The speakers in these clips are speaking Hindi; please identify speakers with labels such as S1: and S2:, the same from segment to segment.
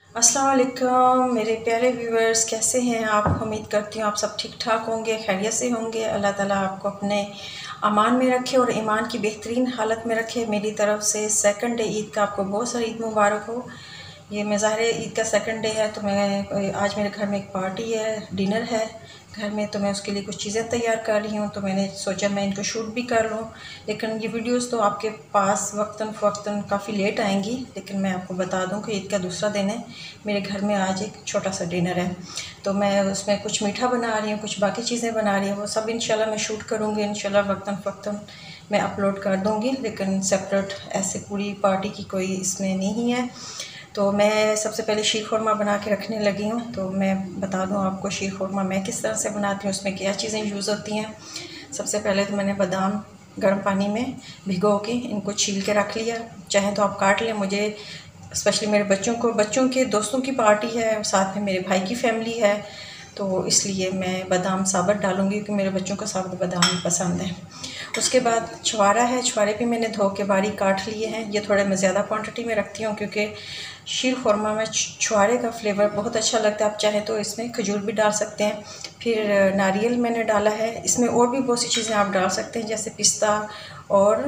S1: अस्सलाम वालेकुम मेरे प्यारे व्यूअर्स, कैसे हैं आप। उम्मीद करती हूँ आप सब ठीक ठाक होंगे, खैरियत से होंगे। अल्लाह ताला आपको अपने अमान में रखे और ईमान की बेहतरीन हालत में रखे। मेरी तरफ़ से सेकंड डे ईद का आपको बहुत सारी ईद मुबारक हो। ये मज़ाहिर ईद का सेकंड डे है, तो मैं आज मेरे घर में एक पार्टी है, डिनर है घर में, तो मैं उसके लिए कुछ चीज़ें तैयार कर रही हूँ। तो मैंने सोचा मैं इनको शूट भी कर लूँ, लेकिन ये वीडियोस तो आपके पास वक्तन फ़वक्तन काफ़ी लेट आएंगी। लेकिन मैं आपको बता दूँ कि ईद का दूसरा दिन है, मेरे घर में आज एक छोटा सा डिनर है। तो मैं उसमें कुछ मीठा बना रही हूँ, कुछ बाकी चीज़ें बना रही हूँ, वो सब इंशाल्लाह मैं शूट करूँगी। इंशाल्लाह वक्तन फ़वक्तन मैं अपलोड कर दूँगी, लेकिन सेपरेट ऐसे पूरी पार्टी की कोई इसमें नहीं है। तो मैं सबसे पहले शीर खुरमा बना के रखने लगी हूँ। तो मैं बता दूँ आपको शीर खुरमा मैं किस तरह से बनाती हूँ, उसमें क्या चीज़ें यूज़ होती हैं। सबसे पहले तो मैंने बादाम गर्म पानी में भिगो के इनको छील के रख लिया। चाहे तो आप काट लें, मुझे स्पेशली मेरे बच्चों के दोस्तों की पार्टी है, साथ में मेरे भाई की फैमिली है, तो इसलिए मैं बादाम साबुत डालूँगी क्योंकि मेरे बच्चों को साबुत बादाम पसंद है। उसके बाद छुआरा है, छुआरे भी मैंने धो के बारीक काट लिए हैं। ये थोड़े मैं ज़्यादा क्वांटिटी में रखती हूँ क्योंकि शीर खुरमा में छुआरे का फ्लेवर बहुत अच्छा लगता है। आप चाहे तो इसमें खजूर भी डाल सकते हैं। फिर नारियल मैंने डाला है, इसमें और भी बहुत सी चीज़ें आप डाल सकते हैं जैसे पिस्ता और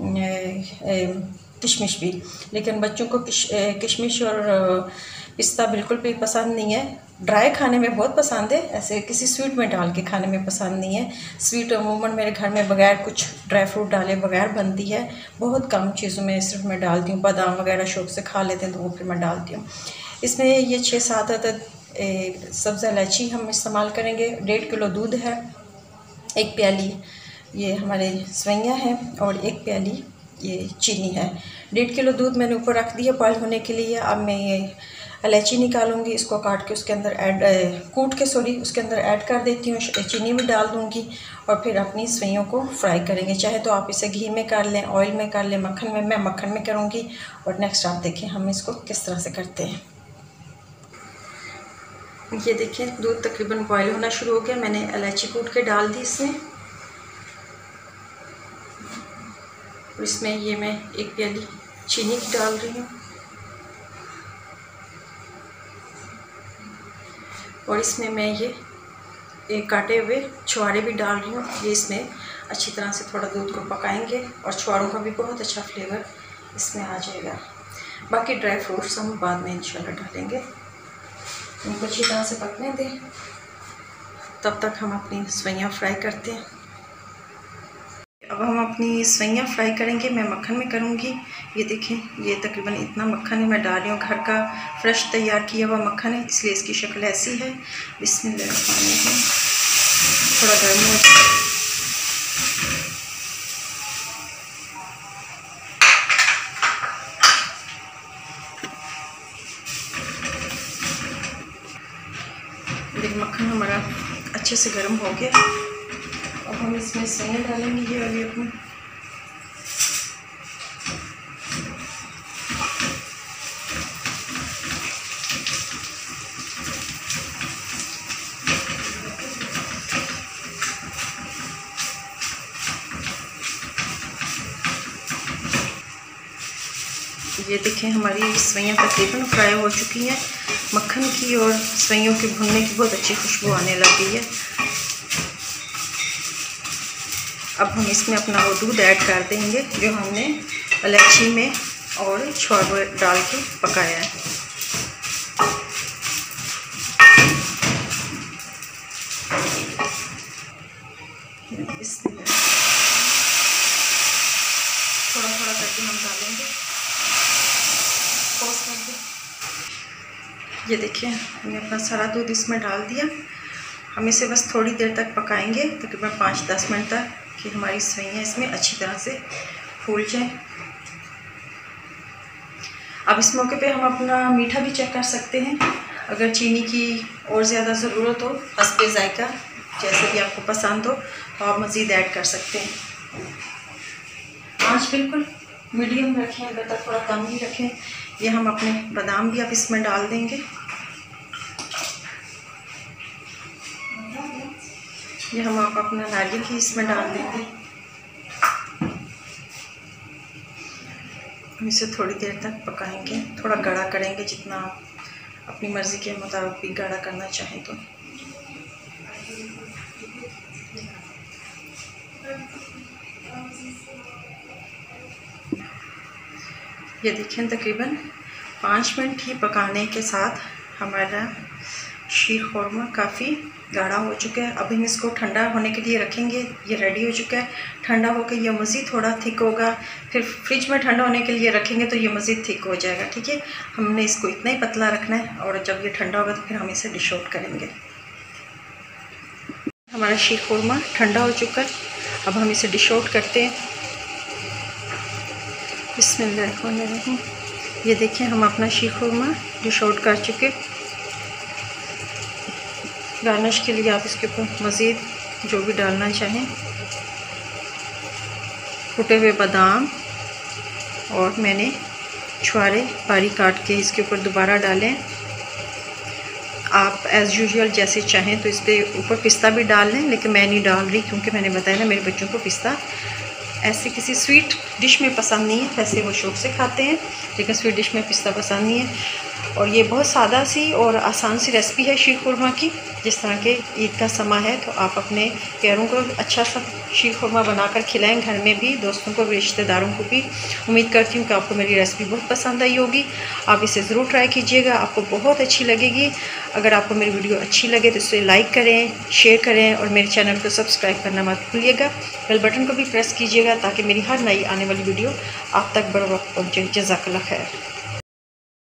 S1: किशमिश भी। लेकिन बच्चों को किशमिश और पिस्ता बिल्कुल भी पसंद नहीं है। ड्राई खाने में बहुत पसंद है, ऐसे किसी स्वीट में डाल के खाने में पसंद नहीं है। स्वीट अमूमन मेरे घर में बगैर कुछ ड्राई फ्रूट डाले बगैर बनती है। बहुत कम चीज़ों में सिर्फ मैं डालती हूँ, बादाम वगैरह शौक से खा लेते हैं तो वो फिर मैं डालती हूँ। इसमें ये 6-7 अदद सब्ज़ इलायची हम इस्तेमाल करेंगे। 1.5 किलो दूध है, 1 प्याली ये हमारे सवैयाँ हैं और 1 प्याली ये चीनी है। 1.5 किलो दूध मैंने ऊपर रख दिया बॉयल होने के लिए। अब मैं ये इलायची निकालूंगी, इसको काट के उसके अंदर कूट के उसके अंदर ऐड कर देती हूँ। चीनी भी डाल दूँगी और फिर अपनी सवैयों को फ्राई करेंगे। चाहे तो आप इसे घी में कर लें, ऑयल में कर लें, मक्खन में। मैं मक्खन में करूँगी। और नेक्स्ट आप देखें हम इसको किस तरह से करते हैं। ये देखिए दूध तकरीबन बॉयल होना शुरू हो गया। मैंने इलायची कूट के डाल दी इसमें, और इसमें ये मैं 1 प्याली चीनी की डाल रही हूँ और इसमें मैं ये काटे हुए छुआरे भी डाल रही हूँ। ये इसमें अच्छी तरह से थोड़ा दूध को पकाएंगे और छुआरों का भी बहुत अच्छा फ्लेवर इसमें आ जाएगा। बाकी ड्राई फ्रूट्स हम बाद में इंशाल्लाह डालेंगे। इनको अच्छी तरह से पकने दें, तब तक हम अपनी सवैयाँ फ्राई करते हैं। अब हम अपनी सवैयाँ फ्राई करेंगे। मैं मक्खन में करूँगी। ये देखें ये तकरीबन इतना मक्खन है मैं डाल रही हूँ, घर का फ्रेश तैयार किया हुआ मक्खन है, इसलिए इसकी शक्ल ऐसी है। बिस्मिल्लाह थोड़ा गर्म हो देखिए मक्खन हमारा अच्छे से गर्म हो गया। अब हम इसमें सवैयाँ डालेंगे ये वाली अपनी। ये देखें हमारी सवैयाँ तकरीबन फ्राई हो चुकी हैं। मक्खन की और सवैयों के भुनने की बहुत अच्छी खुशबू आने लग गई है। अब हम इसमें अपना वो दूध ऐड कर देंगे जो हमने इलायची में और छुआरे डाल के पकाया है। थोड़ा थोड़ा करके हम डालेंगे। ये देखिए हमने अपना सारा दूध इसमें डाल दिया। हम इसे बस थोड़ी देर तक पकाएंगे, तकरीबन 5-10 मिनट तक, कि हमारी सवैयाँ इसमें अच्छी तरह से फूल जाएं। अब इस मौके पे हम अपना मीठा भी चेक कर सकते हैं। अगर चीनी की और ज़्यादा ज़रूरत हो, हस्बे ज़ायका जैसे भी आपको पसंद हो, तो आप मज़ीद ऐड कर सकते हैं। आँच बिल्कुल मीडियम रखें, अगर तक थोड़ा कम ही रखें। ये हम अपने बादाम भी अब इसमें डाल देंगे। ये हम आप अपना नारियल भी इसमें डाल देंगे। हम इसे थोड़ी देर तक पकाएंगे, थोड़ा गाढ़ा करेंगे जितना अपनी मर्ज़ी के मुताबिक भी गाढ़ा करना चाहें तो। ये देखें तकरीबन 5 मिनट ही पकाने के साथ हमारा शीर खुरमा काफ़ी गाढ़ा हो चुका है। अब हम इसको ठंडा होने के लिए रखेंगे। ये रेडी हो चुका है। ठंडा होकर ये मज़ीद थोड़ा थिक होगा, फिर फ्रिज में ठंडा होने के लिए रखेंगे तो ये मज़ीद थिक हो जाएगा। ठीक है, हमने इसको इतना ही पतला रखना है और जब ये ठंडा होगा तो फिर हम इसे डिश आउट करेंगे। हमारा शीर खुरमा ठंडा हो चुका है। अब हम इसे डिश आउट करते हैं। बिस्मिल्लाहिर्रहमानिर्रहीम। ये देखें, हम अपना शीर खुरमा डिश आउट कर चुके। गार्निश के लिए आप इसके ऊपर मज़ीद जो भी डालना चाहें, कुटे हुए बादाम और मैंने छुहारे बारीक काट के इसके ऊपर दोबारा डालें। आप एज़ यूजुअल जैसे चाहें तो इस पर ऊपर पिस्ता भी डाल लें, लेकिन मैं नहीं डाल रही क्योंकि मैंने बताया ना मेरे बच्चों को पिस्ता ऐसे किसी स्वीट डिश में पसंद नहीं है। वैसे वो शौक से खाते हैं, लेकिन स्वीट डिश में पिस्ता पसंद नहीं है। और ये बहुत सादा सी और आसान सी रेसिपी है शीर खुरमा की। जिस तरह के ईद का समा है तो आप अपने प्यारों को अच्छा सा शीर खुरमा बनाकर खिलाएं, घर में भी, दोस्तों को भी, रिश्तेदारों को भी। उम्मीद करती हूँ कि आपको मेरी रेसिपी बहुत पसंद आई होगी। आप इसे ज़रूर ट्राई कीजिएगा, आपको बहुत अच्छी लगेगी। अगर आपको मेरी वीडियो अच्छी लगे तो इसे लाइक करें, शेयर करें और मेरे चैनल को सब्सक्राइब करना मत भूलिएगा। बेल बटन को भी प्रेस कीजिएगा ताकि मेरी हर नई आने वाली वीडियो आप तक बर वक्त पहुँचे। जज़ाकल्लाह खैर।